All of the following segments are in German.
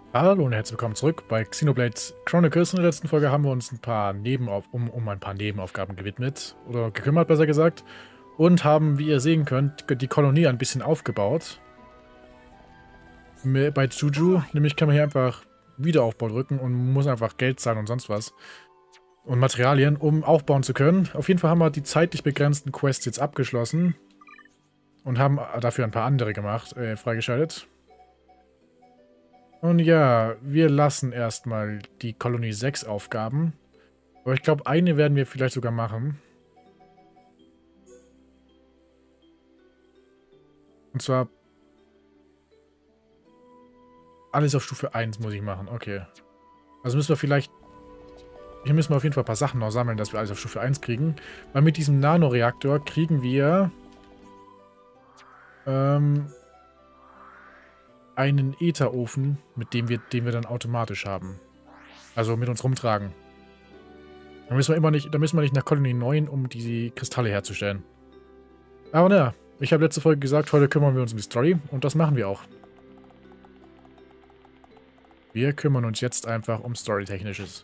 Hallo und herzlich willkommen zurück bei Xenoblade Chronicles. In der letzten Folge haben wir uns ein paar um ein paar Nebenaufgaben gewidmet, oder gekümmert, besser gesagt, und haben, wie ihr sehen könnt, die Kolonie ein bisschen aufgebaut. Bei Juju, nämlich kann man hier einfach Wiederaufbau drücken und muss einfach Geld zahlen und sonst was. Und Materialien, um aufbauen zu können. Auf jeden Fall haben wir die zeitlich begrenzten Quests jetzt abgeschlossen und haben dafür ein paar andere gemacht, freigeschaltet. Und ja, wir lassen erstmal die Kolonie 6 Aufgaben. Aber ich glaube, eine werden wir vielleicht sogar machen. Und zwar alles auf Stufe 1 muss ich machen. Okay. Also müssen wir vielleicht... Hier müssen wir auf jeden Fall ein paar Sachen noch sammeln, dass wir alles auf Stufe 1 kriegen. Weil mit diesem Nanoreaktor kriegen wir... einen Ätherofen, den wir dann automatisch haben. Also mit uns rumtragen. Da müssen wir nicht nach Kolonie 9, um die Kristalle herzustellen. Aber naja, ich habe letzte Folge gesagt, heute kümmern wir uns um die Story und das machen wir auch. Wir kümmern uns jetzt einfach um Storytechnisches.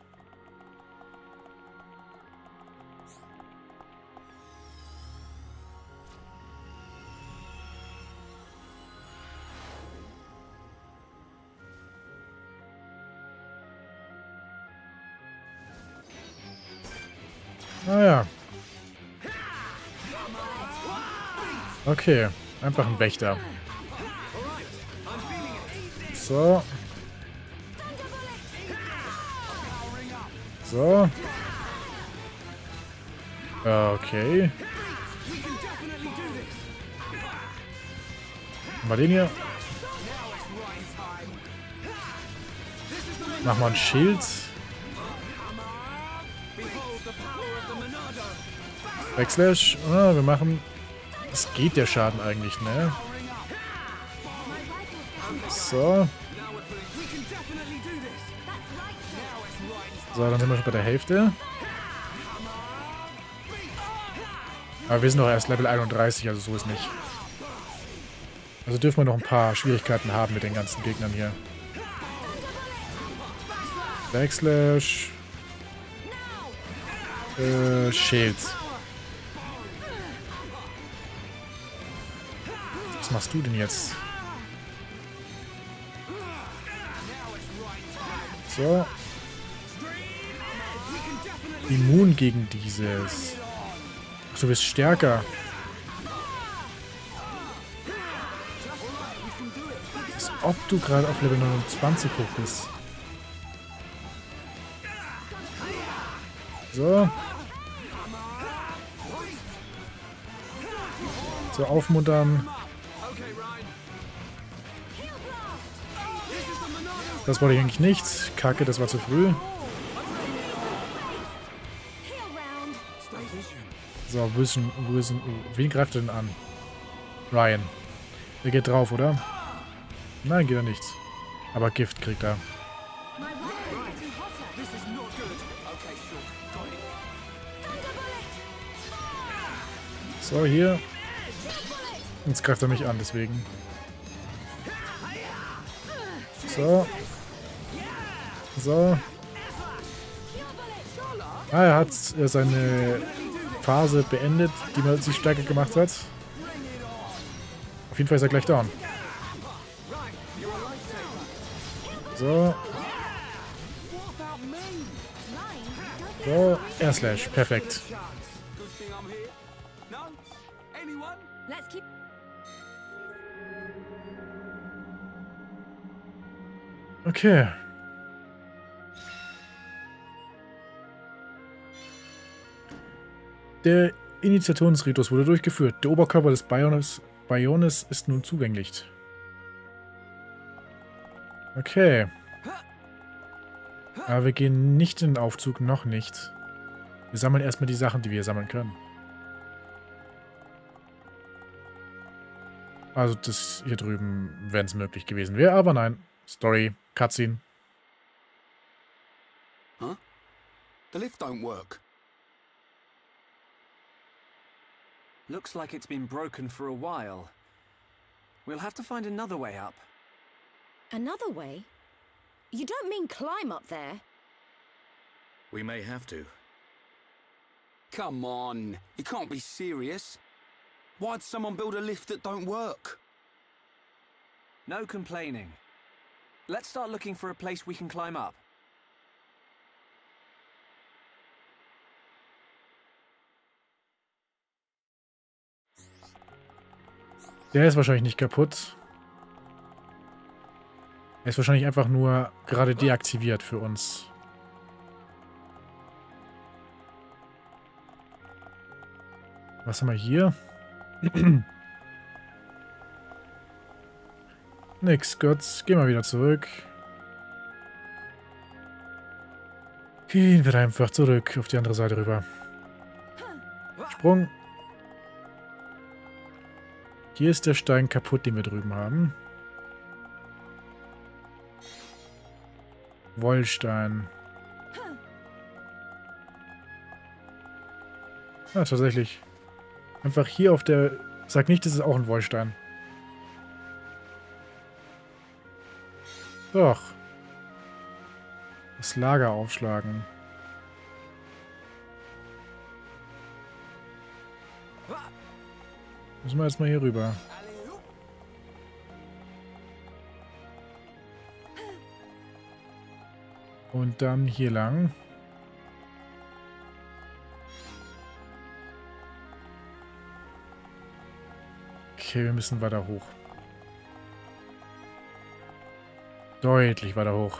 Naja. Okay, einfach ein Wächter. So. So. Okay. Mal den hier. Mach mal ein Schild. Backslash. Ah, wir machen... Es geht der Schaden eigentlich, ne? So. So, dann sind wir schon bei der Hälfte. Aber wir sind doch erst Level 31, also so ist nicht. Also dürfen wir noch ein paar Schwierigkeiten haben mit den ganzen Gegnern hier. Backslash. Schild. Was machst du denn jetzt? So. Immun gegen dieses. Ach, du bist stärker. Als ob du gerade auf Level 29 hoch bist. So. So, aufmuntern. Das wollte ich eigentlich nicht. Kacke, das war zu früh. So, wen greift er denn an? Ryan. Der geht drauf, oder? Nein, geht er nicht. Aber Gift kriegt er. So, hier. Jetzt greift er mich an, deswegen. So. So. Ah, er hat seine Phase beendet, die man sich stärker gemacht hat. Auf jeden Fall ist er gleich down. So. So. Airslash. Perfekt. Okay. Der Initiationsritus wurde durchgeführt. Der Oberkörper des Bionis ist nun zugänglich. Okay. Aber wir gehen nicht in den Aufzug, noch nicht. Wir sammeln erstmal die Sachen, die wir sammeln können. Also das hier drüben, wenn es möglich gewesen wäre, aber nein. Story, Cutscene. Huh? The lift don't work. Looks like it's been broken for a while. We'll have to find another way up. Another way? You don't mean climb up there? We may have to. Come on, you can't be serious. Why'd someone build a lift that don't work? No complaining. Let's start looking for a place we can climb up. Der ist wahrscheinlich nicht kaputt. Er ist wahrscheinlich einfach nur gerade deaktiviert für uns. Was haben wir hier? Nix, Gott. Gehen wir wieder zurück. Gehen wir einfach zurück auf die andere Seite rüber. Sprung. Hier ist der Stein kaputt, den wir drüben haben. Wollstein. Ah, tatsächlich. Einfach hier auf der... Sag nicht, das ist auch ein Wollstein. Doch. Das Lager aufschlagen. Müssen wir jetzt mal hier rüber. Und dann hier lang. Okay, wir müssen weiter hoch. Deutlich weiter hoch.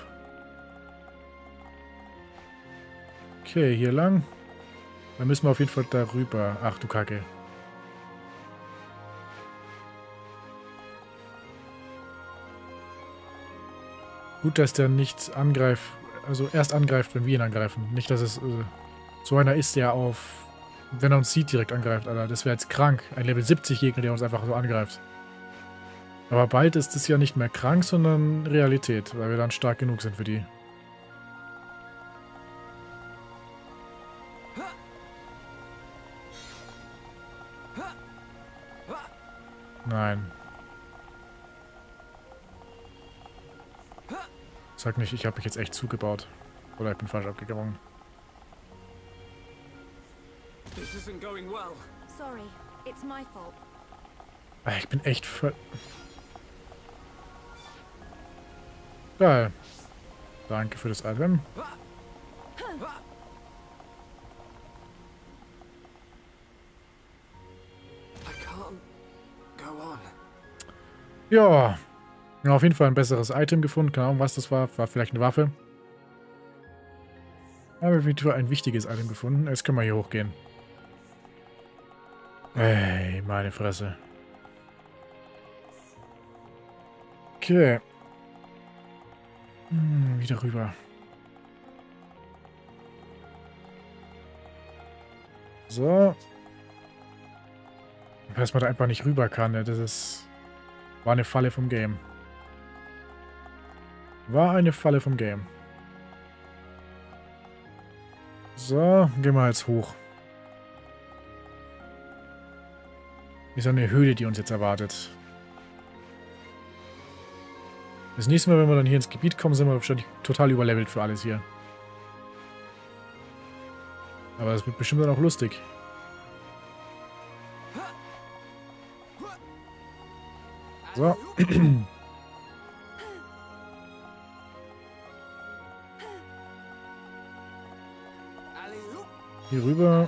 Okay, hier lang. Dann müssen wir auf jeden Fall darüber. Ach du Kacke. Gut, dass der nicht angreift. Also erst angreift, wenn wir ihn angreifen. Nicht, dass es so einer ist, der auf... Wenn er uns sieht, direkt angreift, Alter. Das wäre jetzt krank. Ein Level 70 Gegner, der uns einfach so angreift. Aber bald ist es ja nicht mehr krank, sondern Realität, weil wir dann stark genug sind für die. Nein. Sag nicht, ich habe mich jetzt echt zugebaut. Oder ich bin falsch abgegangen. This isn't going well. Sorry, it's my fault. Ich bin echt Geil. Danke für das Item. I can't go on. Ja. Ja, auf jeden Fall ein besseres Item gefunden. Keine Ahnung, was das war. War vielleicht eine Waffe. Aber wieder ein wichtiges Item gefunden. Jetzt können wir hier hochgehen. Ey, meine Fresse. Okay. Wieder rüber. So. Dass man da einfach nicht rüber kann, ne? Das ist... War eine Falle vom Game. War eine Falle vom Game. So, gehen wir jetzt hoch. Ist eine Höhle, die uns jetzt erwartet. Das nächste Mal, wenn wir dann hier ins Gebiet kommen, sind wir wahrscheinlich total überlevelt für alles hier. Aber das wird bestimmt dann auch lustig. So. Hier rüber.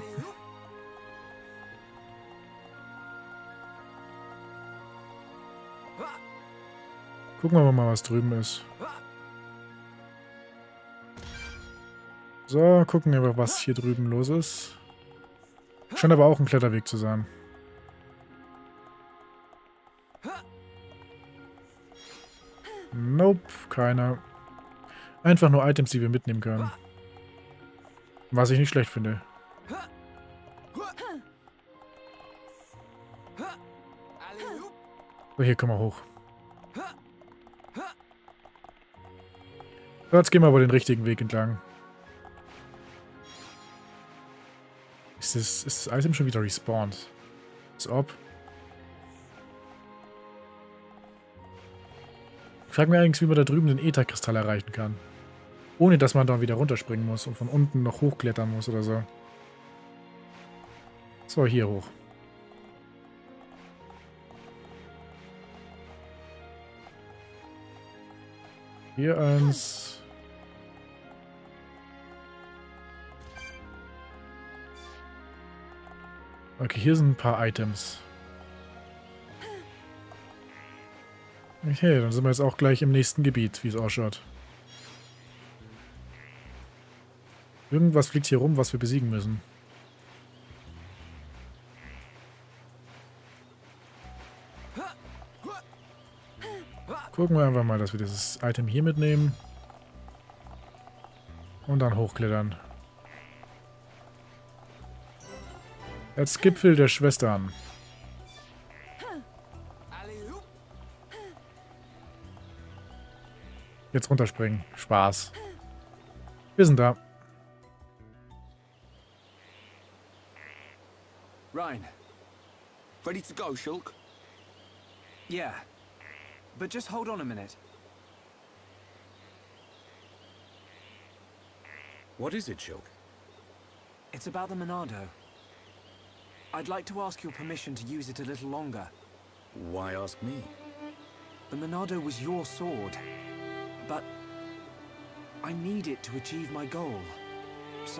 Gucken wir mal, was drüben ist. So, gucken wir, was hier drüben los ist. Scheint aber auch ein Kletterweg zu sein. Nope, keiner. Einfach nur Items, die wir mitnehmen können. Was ich nicht schlecht finde. So, hier kommen wir hoch. Jetzt gehen wir aber den richtigen Weg entlang. Ist das Item schon wieder respawned? Als ob. frage mich eigentlich, wie man da drüben den Ätherkristall erreichen kann. Ohne, dass man dann wieder runterspringen muss und von unten noch hochklettern muss oder so. So, hier hoch. Hier eins. Okay, hier sind ein paar Items. Okay, dann sind wir jetzt auch gleich im nächsten Gebiet, wie es ausschaut. Irgendwas fliegt hier rum, was wir besiegen müssen. Gucken wir einfach mal, dass wir dieses Item hier mitnehmen. Und dann hochklettern. Als Gipfel der Schwestern. Jetzt runterspringen. Spaß. Wir sind da. Ryan. Ready to go, Shulk? Yeah. But just hold on a minute. What is it, Shulk? It's about the Monado. I'd like to ask your permission to use it a little longer. Why ask me? The Monado was your sword, but I need it to achieve my goal. So...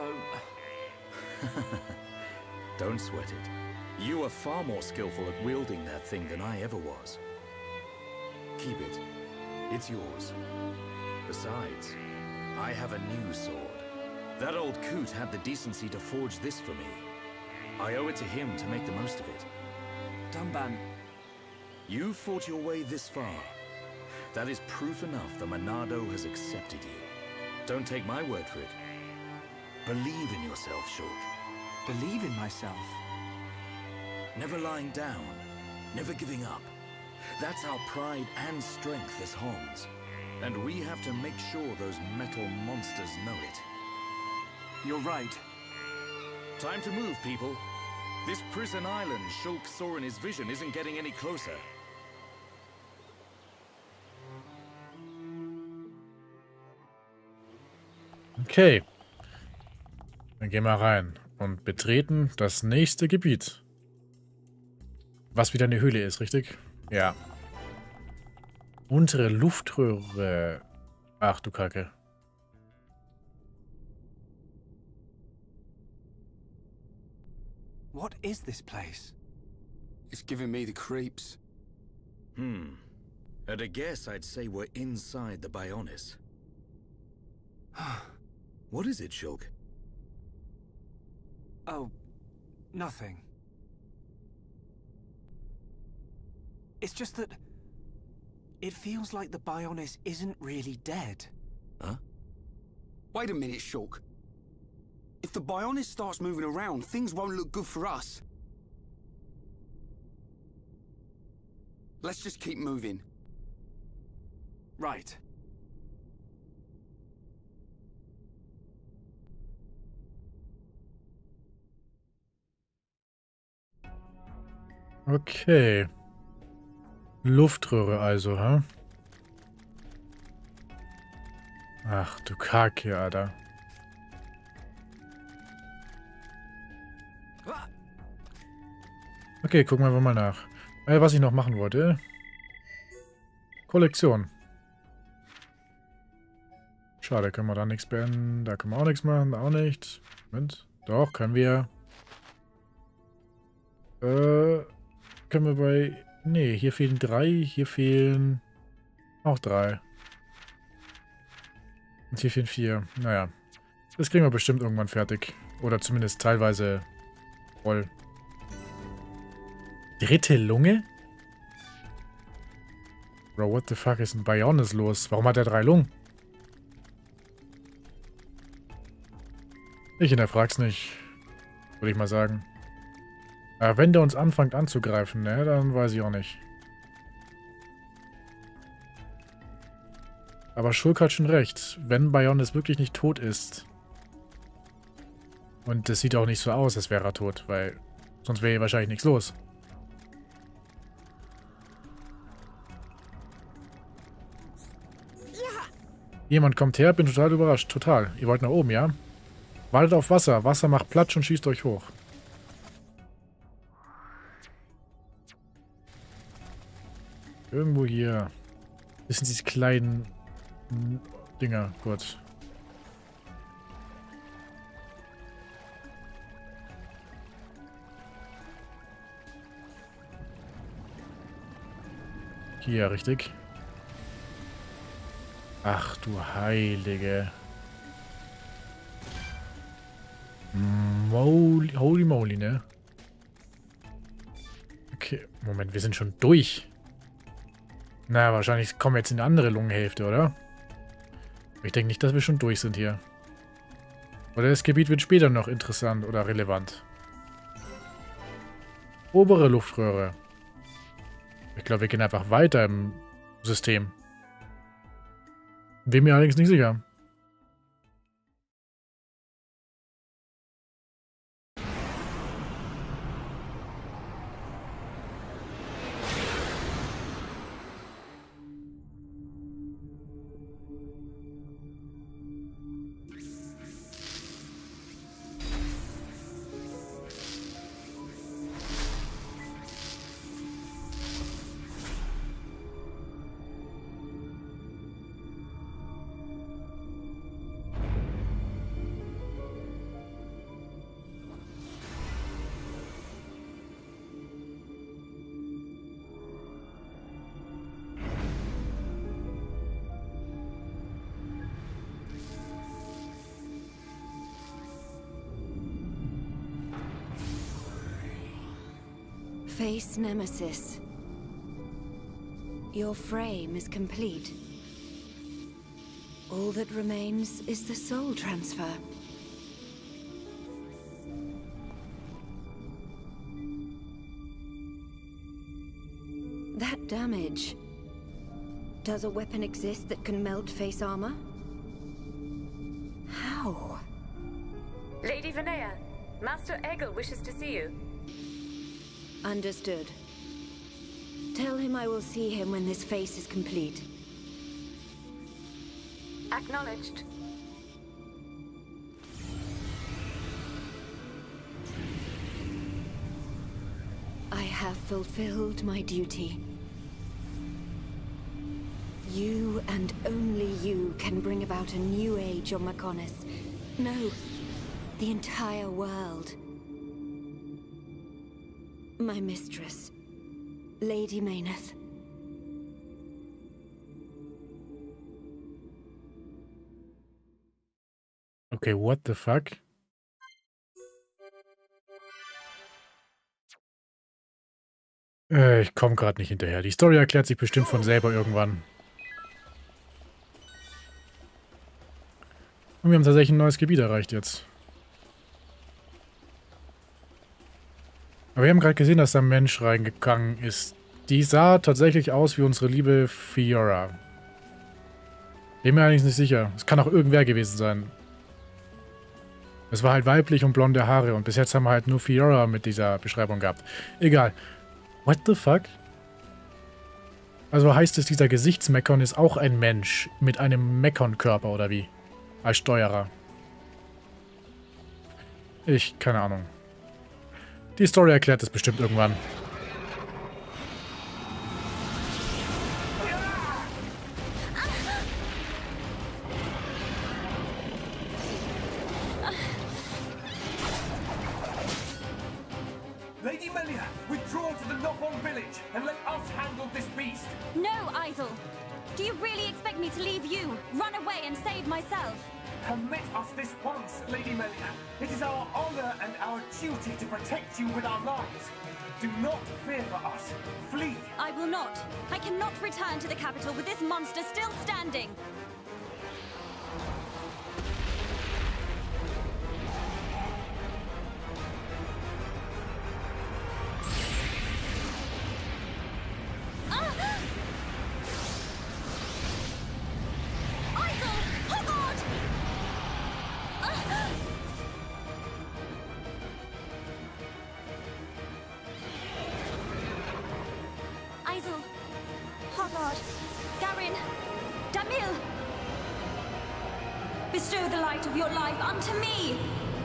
Don't sweat it. You are far more skillful at wielding that thing than I ever was. Keep it. It's yours. Besides, I have a new sword. That old coot had the decency to forge this for me. I owe it to him to make the most of it. Dunban... You fought your way this far. That is proof enough the Monado has accepted you. Don't take my word for it. Believe in yourself, Shulk. Believe in myself. Never lying down. Never giving up. That's our pride and strength as Homs. And we have to make sure those metal monsters know it. You're right. Time to move, people. This prison island Shulk saw in his vision isn't getting any closer. Okay. Dann gehen wir rein und betreten das nächste Gebiet. Was wieder eine Höhle ist, richtig? Ja. Untere Luftröhre. Ach du Kacke. What is this place? It's giving me the creeps. At a guess, I'd say we're inside the Bionis. What is it, Shulk? Oh, nothing. It's just that... it feels like the Bionis isn't really dead. Huh? Wait a minute, Shulk. If the Bionis starts moving around, things won't look good for us. Let's just keep moving. Right. Okay. Luftröhre also, hä? Ach du Kacke, Alter. Okay, gucken wir einfach mal nach. Was ich noch machen wollte. Kollektion. Schade, können wir da nichts beenden. Da können wir auch nichts machen, da auch nicht. Moment. Doch, können wir. Können wir bei... Nee, hier fehlen 3, hier fehlen auch 3. Und hier fehlen 4. Naja, das kriegen wir bestimmt irgendwann fertig. Oder zumindest teilweise voll. Dritte Lunge? Bro, what the fuck ist ein Bionis los? Warum hat er 3 Lungen? Ich hinterfrag's nicht. Würde ich mal sagen. Aber wenn der uns anfängt anzugreifen, ne, dann weiß ich auch nicht. Aber Shulk hat schon recht. Wenn Bionis wirklich nicht tot ist. Und es sieht auch nicht so aus, als wäre er tot, weil sonst wäre hier wahrscheinlich nichts los. Jemand kommt her, bin total überrascht. Total. Ihr wollt nach oben, ja? Wartet auf Wasser. Wasser macht Platsch und schießt euch hoch. Irgendwo hier. Das sind diese kleinen Dinger. Gut. Hier, richtig. Ach du Heilige. Holy moly, ne? Okay, Moment, wir sind schon durch. Na, wahrscheinlich kommen wir jetzt in eine andere Lungenhälfte, oder? Ich denke nicht, dass wir schon durch sind hier. Oder das Gebiet wird später noch interessant oder relevant. Obere Luftröhre. Ich glaube, wir gehen einfach weiter im System. Bin mir allerdings nicht sicher. Face Nemesis. Your frame is complete. All that remains is the soul transfer. That damage. Does a weapon exist that can melt face armor? How? Lady Vinaya, Master Egil wishes to see you. Understood. Tell him I will see him when this face is complete. Acknowledged. I have fulfilled my duty. You and only you can bring about a new age on Mechonis. No, the entire world. My mistress, Lady Mayneth. Okay, what the fuck? Ich komme gerade nicht hinterher. Die Story erklärt sich bestimmt von selber irgendwann. Und wir haben tatsächlich ein neues Gebiet erreicht jetzt. Aber wir haben gerade gesehen, dass da ein Mensch reingegangen ist. Die sah tatsächlich aus wie unsere liebe Fiora. Bin mir eigentlich nicht sicher. Es kann auch irgendwer gewesen sein. Es war halt weiblich und blonde Haare. Und bis jetzt haben wir halt nur Fiora mit dieser Beschreibung gehabt. Egal. What the fuck? Also heißt es, dieser Gesichtsmekon ist auch ein Mensch mit einem Mekon-Körper oder wie? Als Steuerer. Keine Ahnung. Die Story erklärt es bestimmt irgendwann. Lady Melia, withdraw to the Nophon village and let us handle this beast. No, Isel. Do you really expect me to leave you, run away and save myself? Permit us this once, Lady Melia. It is our honor and our duty to protect you with our lives. Do not fear for us. Flee. I will not. I cannot return to the capital with this monster still standing. Isel, Hogard, Garin, Damil! bestow the light of your life unto me.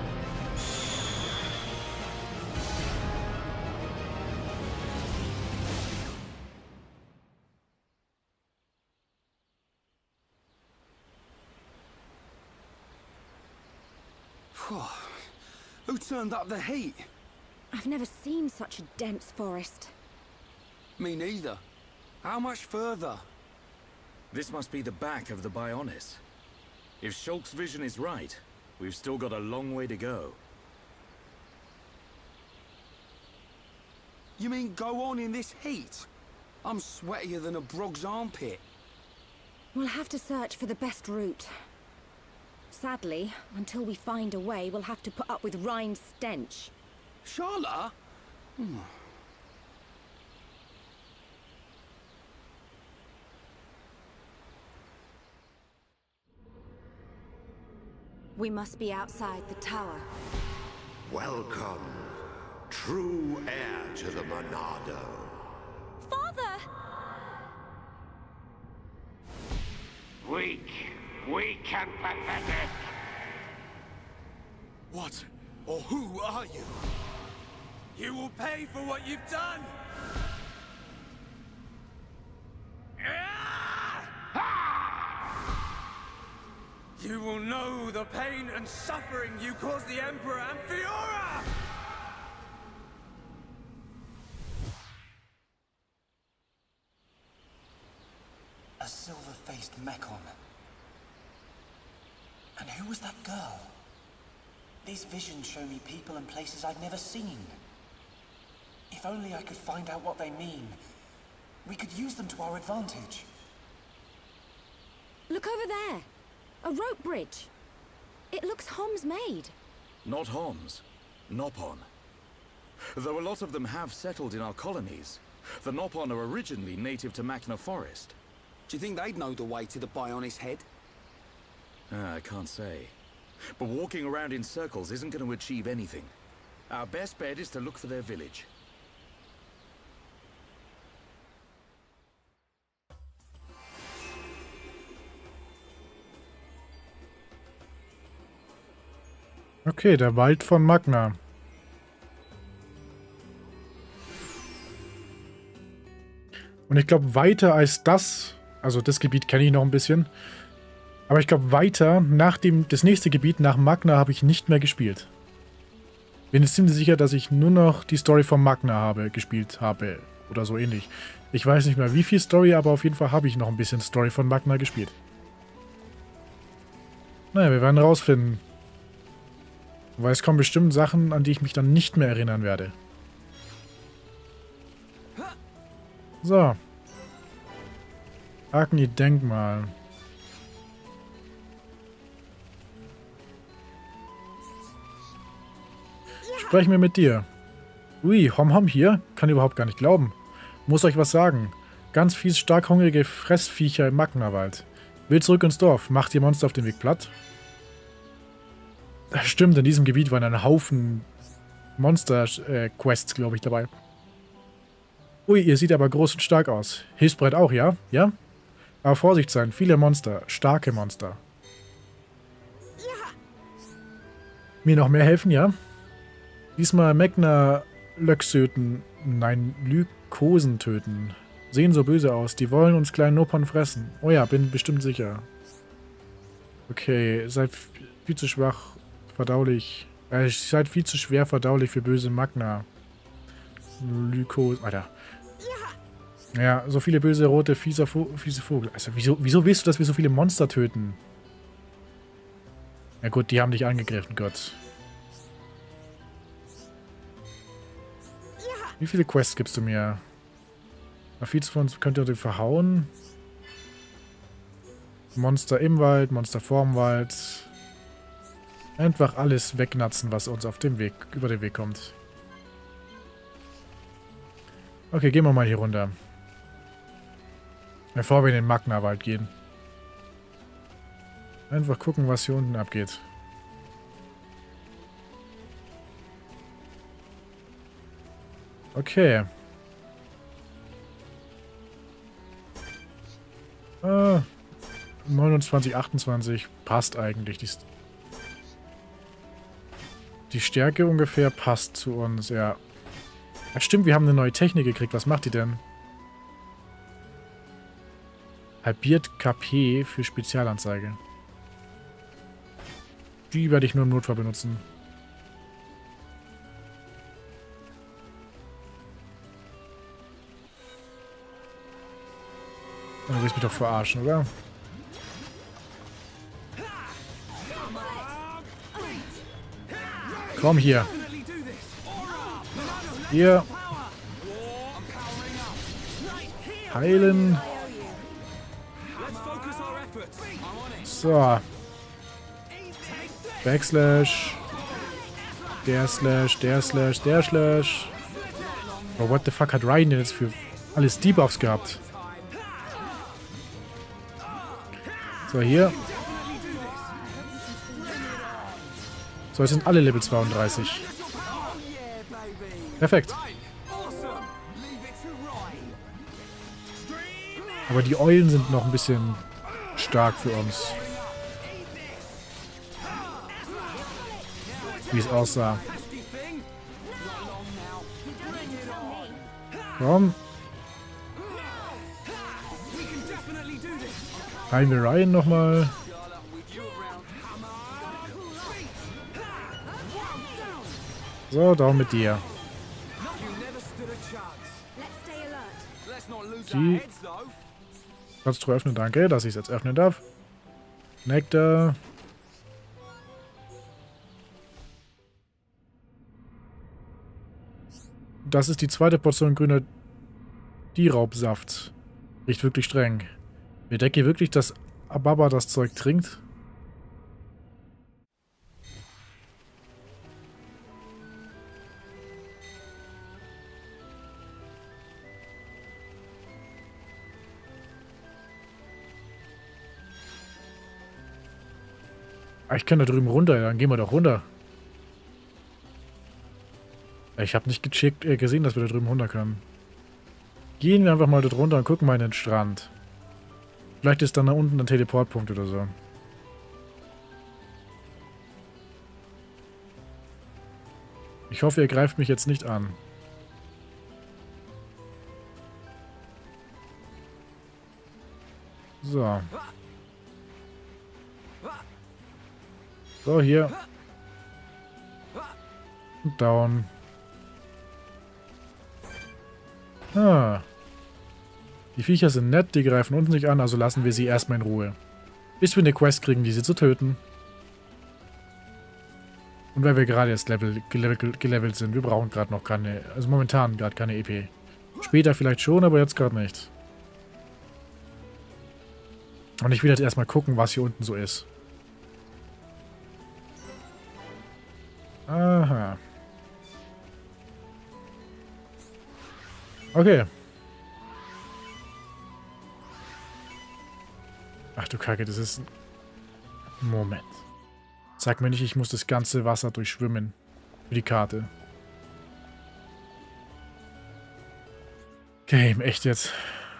Who turned up the heat? I've never seen such a dense forest. Me neither. How much further? This must be the back of the Bionis. If Shulk's vision is right, we've still got a long way to go. You mean go on in this heat? I'm sweatier than a brog's armpit. We'll have to search for the best route. Sadly, until we find a way, we'll have to put up with Rhine's stench. Charlotte? We must be outside the tower. Welcome, true heir to the Monado. Father! Weak and pathetic. What or who are you? You will pay for what you've done! You will know the pain and suffering you caused the Emperor and Fiora! A silver-faced Mechon. And who was that girl? These visions show me people and places I've never seen. If only I could find out what they mean, we could use them to our advantage. Look over there. A rope bridge. It looks Hom's made. Not Homs. Nopon. Though a lot of them have settled in our colonies, the Nopon are originally native to Machna Forest. Do you think they'd know the way to the Bionis head? I can't say. But walking around in circles isn't going to achieve anything. Our best bet is to look for their village. Okay, der Wald von Machna. Und ich glaube, weiter als das, also das Gebiet kenne ich noch ein bisschen, aber ich glaube, weiter nach das nächste Gebiet nach Machna habe ich nicht mehr gespielt. Bin jetzt ziemlich sicher, dass ich nur noch die Story von Machna gespielt habe oder so ähnlich. Ich weiß nicht mehr wie viel Story, aber auf jeden Fall habe ich noch ein bisschen Story von Machna gespielt. Naja, wir werden rausfinden. Weil es kommen bestimmt Sachen, an die ich mich dann nicht mehr erinnern werde. So. Agni-Denkmal. Sprechen wir mit dir. Ui, Hom hier? Kann überhaupt gar nicht glauben. Muss euch was sagen. Ganz fies, stark hungrige Fressviecher im Machna-Wald. Will zurück ins Dorf. Macht ihr Monster auf den Weg platt? Stimmt, in diesem Gebiet waren ein Haufen Monster-Quests, glaube ich, dabei. Ui, ihr seht aber groß und stark aus. Hilfsbereit auch, ja? Ja? Aber Vorsicht sein, viele Monster, starke Monster. Ja. Mir noch mehr helfen, ja? Diesmal Mechna-Löcksöten, nein, Lykosen töten. Sehen so böse aus, die wollen uns kleinen Nopon fressen. Oh ja, bin bestimmt sicher. Okay, seid viel zu schwach. Verdaulich. Seid viel zu schwer verdaulich für böse Machna. Lykos. Alter. Ja, so viele böse rote, fiese Vogel. Also, wieso willst du, dass wir so viele Monster töten? Ja gut, die haben dich angegriffen, Gott. Wie viele Quests gibst du mir? Na, viel von uns könnt ihr den verhauen. Monster im Wald, Monster vorm Wald. Einfach alles wegnatzen, was uns auf dem Weg, über den Weg kommt. Okay, gehen wir mal hier runter. Bevor wir in den Machna-Wald gehen. Einfach gucken, was hier unten abgeht. Okay. 29, 28 passt eigentlich. Die Stärke ungefähr passt zu uns, ja. Ja, stimmt, wir haben eine neue Technik gekriegt. Was macht die denn? Halbiert KP für Spezialanzeige. Die werde ich nur im Notfall benutzen. Du willst mich doch verarschen, oder? Komm hier. Hier. Heilen. So. Backslash. Der Slash, der Slash, der Slash. Oh, what the fuck hat Ryan denn jetzt für alles Debuffs gehabt? So, hier. So, jetzt sind alle Level 32. Perfekt. Aber die Eulen sind noch ein bisschen stark für uns. Wie es aussah. Komm. Heilen wir Ryan nochmal. So, Daumen mit dir. Die Platztruhe öffnen, danke, dass ich es jetzt öffnen darf. Nektar. Das ist die zweite Portion grüner Diraubsaft. Riecht wirklich streng. Wer denkt ihr wirklich, dass Ababa das Zeug trinkt? Ah, ich kann da drüben runter, dann gehen wir doch runter. Ich habe nicht gesehen, dass wir da drüben runter können. Gehen wir einfach mal dort runter und gucken mal in den Strand. Vielleicht ist dann da unten ein Teleportpunkt oder so. Ich hoffe, ihr greift mich jetzt nicht an. So. So, hier. Und down. Ah. Die Viecher sind nett, die greifen uns nicht an, also lassen wir sie erstmal in Ruhe. Bis wir eine Quest kriegen, diese zu töten. Und weil wir gerade jetzt gelevelt sind, wir brauchen gerade noch keine, also momentan gerade keine EP. Später vielleicht schon, aber jetzt gerade nicht. Und ich will jetzt erstmal gucken, was hier unten so ist. Aha. Okay. Ach du Kacke, das ist... Moment. Sag mir nicht, ich muss das ganze Wasser durchschwimmen. Für die Karte. Game, echt jetzt.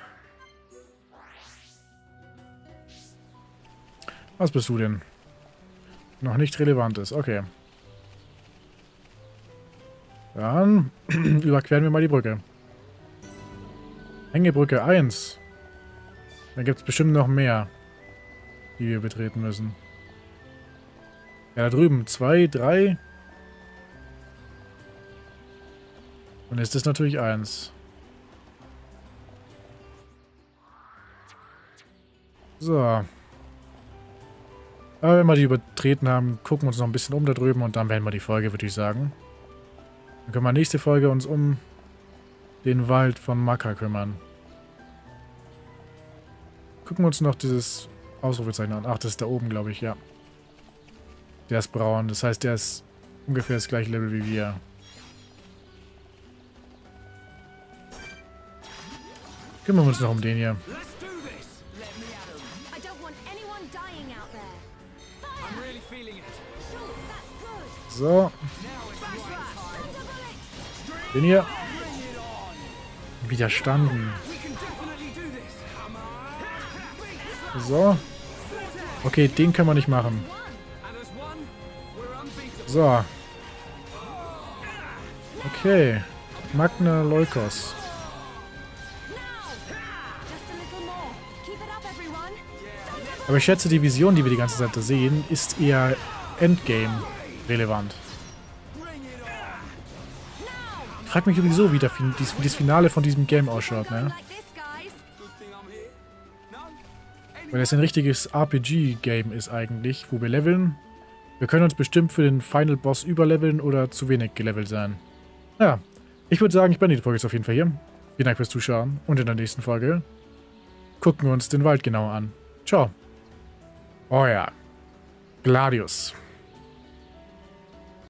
Was bist du denn? Noch nicht Relevantes, okay. Dann überqueren wir mal die Brücke. Hängebrücke 1. Da gibt es bestimmt noch mehr, die wir betreten müssen. Ja, da drüben 2, 3. Und jetzt ist natürlich 1. So. Aber wenn wir die übertreten haben, gucken wir uns noch ein bisschen um da drüben und dann beenden wir die Folge, würde ich sagen. Dann können wir nächste Folge uns um den Wald von Maka kümmern. Gucken wir uns noch dieses Ausrufezeichen an. Ach, das ist da oben, glaube ich, ja. Der ist braun, das heißt, der ist ungefähr das gleiche Level wie wir. Kümmern wir uns noch um den hier. So. Den hier. Widerstanden. So. Okay, den können wir nicht machen. So. Okay. Magna Leukos. Aber ich schätze, die Vision, die wir die ganze Zeit da sehen, ist eher Endgame-relevant. Ich frage mich sowieso, wie das Finale von diesem Game ausschaut, ne? Weil es ein richtiges RPG-Game ist eigentlich, wo wir leveln. Wir können uns bestimmt für den Final Boss überleveln oder zu wenig gelevelt sein. Ja, ich würde sagen, ich beende die Folge jetzt auf jeden Fall hier. Vielen Dank fürs Zuschauen und in der nächsten Folge gucken wir uns den Wald genauer an. Ciao. Euer Gladius.